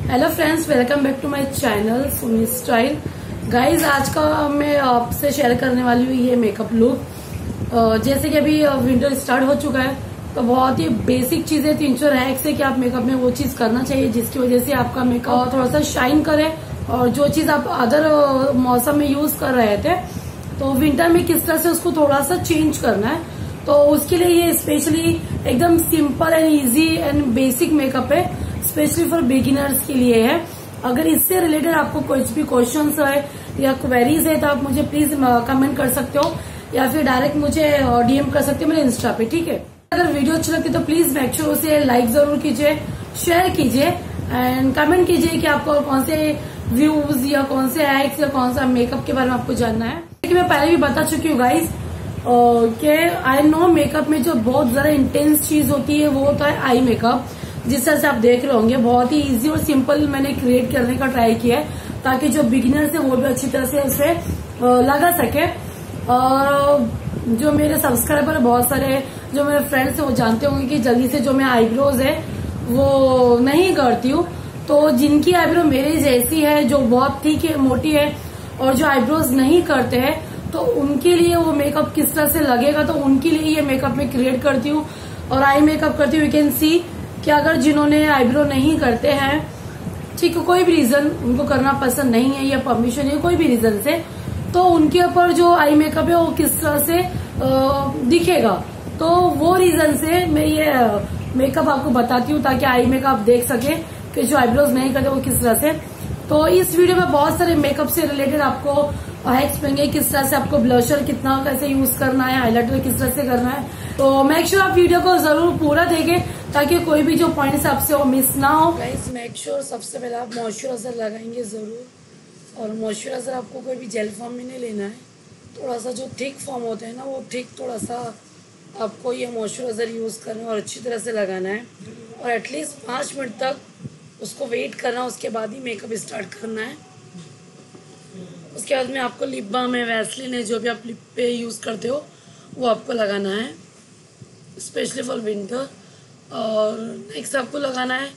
Hello friends, welcome back to my channel Sumi style. Guys, आज का मैं आपसे शेयर करने वाली हूँ ये मेकअप लुक। जैसे कि अभी विंटर स्टार्ट हो चुका है तो बहुत ही बेसिक चीजें 300 हैक्स है कि आप मेकअप में वो चीज करना चाहिए जिसकी वजह से आपका मेकअप थोड़ा सा शाइन करे। और जो चीज आप अदर मौसम में यूज कर रहे थे तो विंटर में किस तरह से उसको थोड़ा सा चेंज करना है, तो उसके लिए ये स्पेशली एकदम simple and easy and basic makeup है, स्पेशली फॉर बिगिनर्स के लिए है। अगर इससे रिलेटेड आपको कोई भी क्वेश्चंस है या क्वेरीज है तो आप मुझे प्लीज कमेंट कर सकते हो या फिर डायरेक्ट मुझे डीएम कर सकते हो मेरे इंस्टा पे, ठीक है। अगर वीडियो अच्छी लगती है तो प्लीज मेक श्योर उसे लाइक जरूर कीजिए, शेयर कीजिए एंड कमेंट कीजिए कि आपको कौन से व्यूज या कौन से हैक्स या कौन सा मेकअप के बारे में आपको जानना है। मैं पहले भी बता चुकी हूँ गाइज कि आई नो मेकअप में जो बहुत ज्यादा इंटेंस चीज होती है वो होता है आई मेकअप। जिस तरह से आप देख रहे होंगे बहुत ही इजी और सिंपल मैंने क्रिएट करने का ट्राई किया है ताकि जो बिगिनर्स है वो भी अच्छी तरह से उसे लगा सके। और जो मेरे सब्सक्राइबर बहुत सारे जो मेरे फ्रेंड्स है वो जानते होंगे कि जल्दी से जो मैं आईब्रोज है वो नहीं करती हूँ। तो जिनकी आईब्रो मेरे जैसी है, जो बहुत ठीक है, मोटी है और जो आईब्रोज नहीं करते हैं, तो उनके लिए वो मेकअप किस तरह से लगेगा, तो उनके लिए ये मेकअप मैं क्रिएट करती हूँ और आई मेकअप करती हूँ। यू कैन सी कि अगर जिन्होंने आईब्रो नहीं करते हैं, ठीक है, कोई भी रीजन उनको करना पसंद नहीं है या परमिशन है कोई भी रीजन से, तो उनके ऊपर जो आई मेकअप है वो किस तरह से दिखेगा, तो वो रीजन से मैं ये मेकअप आपको बताती हूँ ताकि आई मेकअप देख सके कि जो आईब्रोज नहीं करते वो किस तरह से। तो इस वीडियो में बहुत सारे मेकअप से रिलेटेड आपको हैक्स मिलेंगे, किस तरह से आपको ब्लशर कितना कैसे यूज करना है, हाईलाइटर किस तरह से करना है। तो मेक श्योर आप वीडियो को जरूर पूरा देखें ताकि कोई भी जो पॉइंट्स आपसे वो मिस ना हो। गाइस, मेक श्योर सबसे पहले आप मॉइस्चराइजर लगाएंगे जरूर, और मॉइस्चराइजर आपको कोई भी जेल फॉर्म में नहीं लेना है, थोड़ा सा जो थिक फॉर्म होता है ना वो थिक थोड़ा सा आपको ये मॉइस्चराइजर यूज करना है और अच्छी तरह से लगाना है और एटलीस्ट 5 मिनट तक उसको वेट करना, उसके बाद ही मेकअप स्टार्ट करना है। उसके बाद में आपको लिप बाम है, वैसलीन है, जो भी आप लिप पे यूज़ करते हो वो आपको लगाना है स्पेशली फॉर विंटर। और नेक्स्ट आपको लगाना है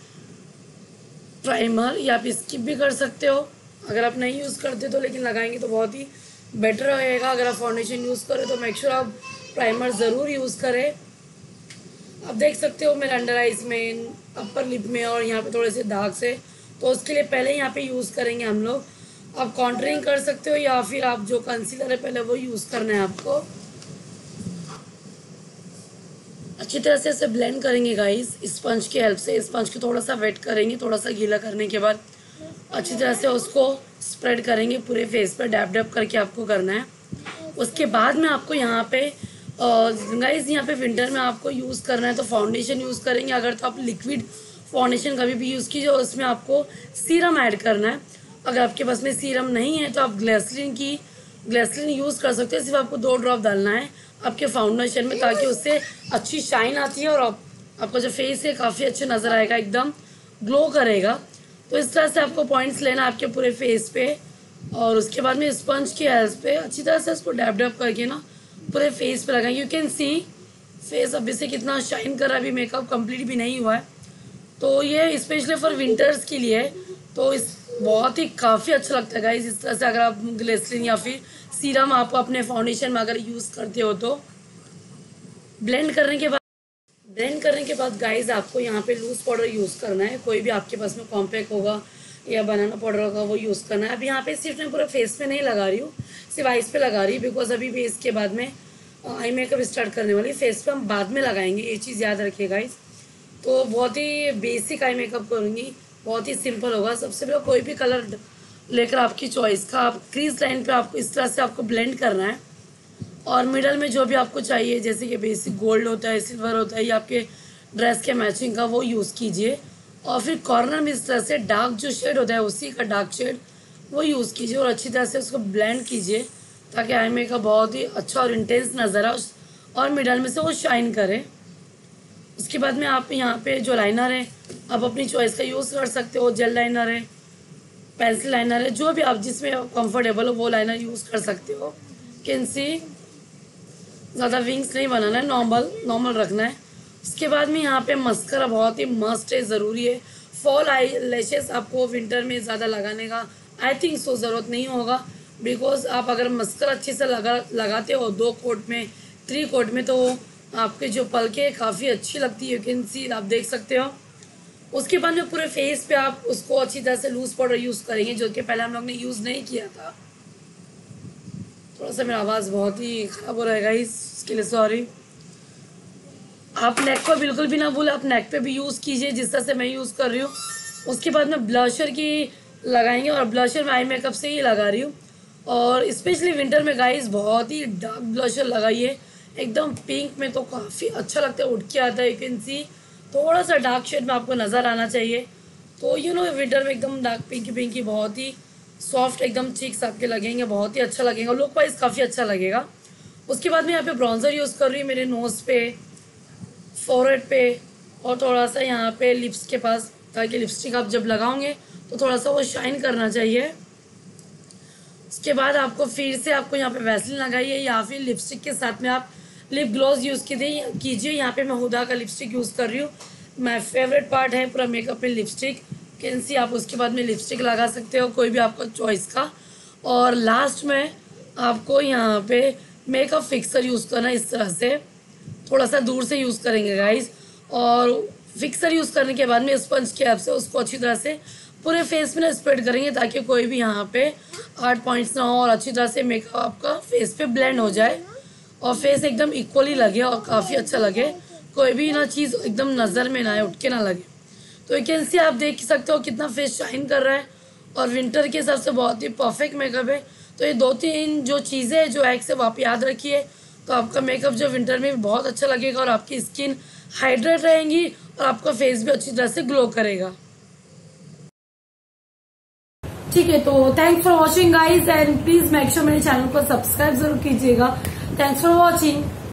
प्राइमर, या आप स्किप भी कर सकते हो अगर आप नहीं यूज़ करते तो, लेकिन लगाएंगे तो बहुत ही बेटर रहेगा। अगर आप फाउंडेशन यूज़ करें तो मेक श्योर आप प्राइमर ज़रूर यूज़ करें। आप देख सकते हो मेरे अंडर आइज में, अपर लिप में और यहाँ पे थोड़े से दाग से, तो उसके लिए पहले यहाँ पे यूज़ करेंगे हम लोग। आप कॉन्टरिंग कर सकते हो या फिर आप जो कंसीलर है पहले वो यूज़ करना है आपको। अच्छी तरह से इसे ब्लेंड करेंगे गाइस स्पंज की हेल्प से। स्पंज को थोड़ा सा वेट करेंगे, थोड़ा सा गीला करने के बाद अच्छी तरह से उसको स्प्रेड करेंगे पूरे फेस पर, डैप डैप करके आपको करना है। उसके बाद में आपको यहाँ पे गाइस यहाँ पे विंटर में आपको यूज़ करना है तो फाउंडेशन यूज़ करेंगे। अगर तो आप लिक्विड फाउंडेशन कभी भी यूज़ कीजिए, उसमें आपको सीरम ऐड करना है। अगर आपके पास में सीरम नहीं है तो आप ग्लिसरीन यूज़ कर सकते हैं। सिर्फ आपको 2 ड्रॉप डालना है आपके फाउंडेशन में ताकि उससे अच्छी शाइन आती है और आपका जो फेस है काफ़ी अच्छा नज़र आएगा, एकदम ग्लो करेगा। तो इस तरह से आपको पॉइंट्स लेना आपके पूरे फेस पे और उसके बाद में स्पंज की हेल्प पे अच्छी तरह से उसको डैप डैप करके ना पूरे फेस पे लगाएंगे। यू कैन सी फेस अभी से कितना शाइन कर रहा है, अभी मेकअप कंप्लीट भी नहीं हुआ है। तो ये स्पेशली फॉर विंटर्स के लिए तो इस बहुत ही काफ़ी अच्छा लगता है गाइस। इस तरह से अगर आप ग्लिसरीन या फिर सीरम आप अपने फाउंडेशन में अगर यूज़ करते हो तो ब्लेंड करने के बाद गाइस आपको यहाँ पे लूज पाउडर यूज़ करना है। कोई भी आपके पास में कॉम्पैक्ट होगा या बनाना पाउडर होगा वो यूज़ करना है। अब यहाँ पे सिर्फ मैं पूरा फेस पे नहीं लगा रही हूँ, सिर्फ आइज पे लगा रही हूँ बिकॉज अभी भी इसके बाद में आई मेकअप स्टार्ट करने वाली। फेस पे हम बाद में लगाएंगे, ये चीज़ याद रखिए गाइस। तो बहुत ही बेसिक आई मेकअप करूँगी, बहुत ही सिंपल होगा। सबसे पहले कोई भी कलर लेकर आपकी चॉइस का आप क्रीज लाइन पे आपको इस तरह से आपको ब्लेंड करना है और मिडल में जो भी आपको चाहिए, जैसे कि बेसिक गोल्ड होता है, सिल्वर होता है या आपके ड्रेस के मैचिंग का वो यूज़ कीजिए। और फिर कॉर्नर में इस तरह से डार्क जो शेड होता है उसी का डार्क शेड वो यूज़ कीजिए और अच्छी तरह से उसको ब्लेंड कीजिए ताकि आई मेकअप बहुत ही अच्छा और इंटेंस नज़र आए और मिडल में से वो शाइन करे। उसके बाद में आप यहाँ पे जो लाइनर है आप अपनी चॉइस का यूज़ कर सकते हो, जेल लाइनर है, पेंसिल लाइनर है, जो भी आप जिसमें कंफर्टेबल हो वो लाइनर यूज़ कर सकते हो। कैन सी ज़्यादा विंग्स नहीं बनाना है, नॉर्मल रखना है। उसके बाद में यहाँ पे मस्करा बहुत ही मस्ट है, ज़रूरी है फॉल आई लैशेस आपको विंटर में ज़्यादा लगाने का आई थिंक सो ज़रूरत नहीं होगा, बिकॉज आप अगर मस्कर अच्छे से लगाते हो 2 कोट में 3 कोट में, तो आपके जो पलके काफ़ी अच्छी लगती है, यू कैन सी, आप देख सकते हो। उसके बाद में पूरे फेस पे आप उसको अच्छी तरह से लूज पाउडर यूज़ करेंगे, जो कि पहले हम लोग ने यूज़ नहीं किया था। थोड़ा सा मेरा आवाज़ बहुत ही ख़राब हो रहेगा, इसके लिए सॉरी। आप नेक पर बिल्कुल भी ना भूलें, आप नेक पे भी यूज़ कीजिए जिस तरह से मैं यूज़ कर रही हूँ। उसके बाद में ब्लशर की लगाएंगे, और ब्लशर मैं आई मेकअप से ही लगा रही हूँ। और स्पेशली विंटर में गाइस बहुत ही डार्क ब्लशर लगाइए, एकदम पिंक में तो काफ़ी अच्छा लगता है, उठ के आता है, यू कैन सी। थोड़ा सा डार्क शेड में आपको नज़र आना चाहिए, तो यू नो विंटर में एकदम डार्क पिंकी बहुत ही सॉफ्ट एकदम चीक्स आपके लगेंगे, बहुत ही अच्छा लगेगा, लुक वाइज काफ़ी अच्छा लगेगा। उसके बाद मैं यहाँ पे ब्राउन्जर यूज़ कर रही हूँ मेरे नोज़ पे, फोरहेड पे, और थोड़ा सा यहाँ पे लिप्स के पास, ताकि लिपस्टिक आप जब लगाओगे तो थोड़ा सा वो शाइन करना चाहिए। उसके बाद आपको फिर से आपको यहाँ पे वैसलिन लगाइए, या फिर लिपस्टिक के साथ में आप लिप ग्लॉस यूज़ कीजिए। यहाँ पे मैं हुदा का लिपस्टिक यूज़ कर रही हूँ, माय फेवरेट पार्ट है पूरा मेकअप में लिपस्टिक, कैन सी। आप उसके बाद में लिपस्टिक लगा सकते हो, कोई भी आपका चॉइस का। और लास्ट में आपको यहाँ पे मेकअप फिक्सर यूज़ करना, इस तरह से थोड़ा सा दूर से यूज़ करेंगे गाइस। और फिक्सर यूज़ करने के बाद में स्पंज कैप से उसको अच्छी तरह से पूरे फेस में ना स्प्रेड करेंगे, ताकि कोई भी यहाँ पे हार्ड पॉइंट्स ना हो, और अच्छी तरह से मेकअप आपका फेस पे ब्लेंड हो जाए और फेस एकदम इक्वली लगे और काफ़ी अच्छा लगे, कोई भी ना चीज़ एकदम नज़र में ना आए, उठ के ना लगे। तो यू कैन सी, आप देख सकते हो कितना फेस शाइन कर रहा है, और विंटर के हिसाब से बहुत ही परफेक्ट मेकअप है। तो ये 2-3 जो चीज़ें हैं जो एक से आप याद रखिए, तो आपका मेकअप जो विंटर में भी बहुत अच्छा लगेगा, और आपकी स्किन हाइड्रेट रहेंगी, और आपका फेस भी अच्छी तरह से ग्लो करेगा। ठीक है, तो thanks for watching guys, and please make sure मेरे चैनल को सब्सक्राइब जरूर कीजिएगा। Thanks for watching.